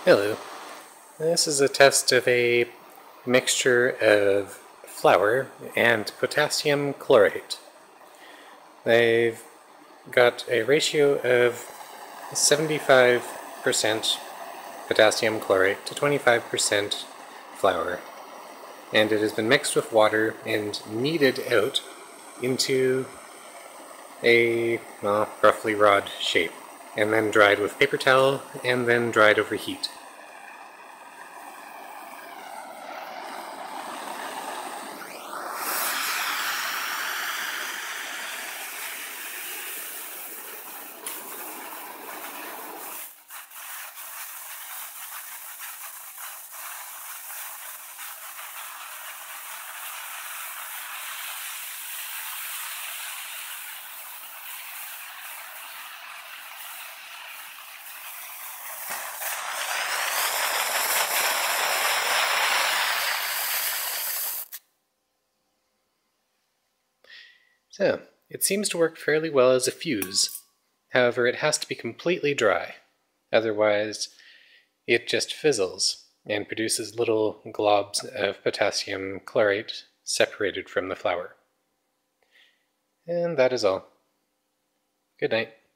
Hello. This is a test of a mixture of flour and potassium chlorate. They've got a ratio of 75% potassium chlorate to 25% flour, and it has been mixed with water and kneaded out into a roughly rod shape, and then dried with paper towel and then dried over heat. So, it seems to work fairly well as a fuse. However, it has to be completely dry. Otherwise, it just fizzles and produces little globs of potassium chlorate separated from the flour. And that is all. Good night.